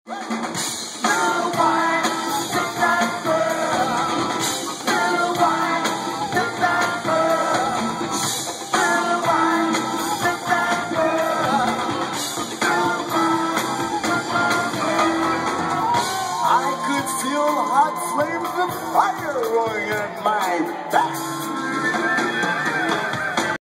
I could feel hot flames of fire rolling in my back.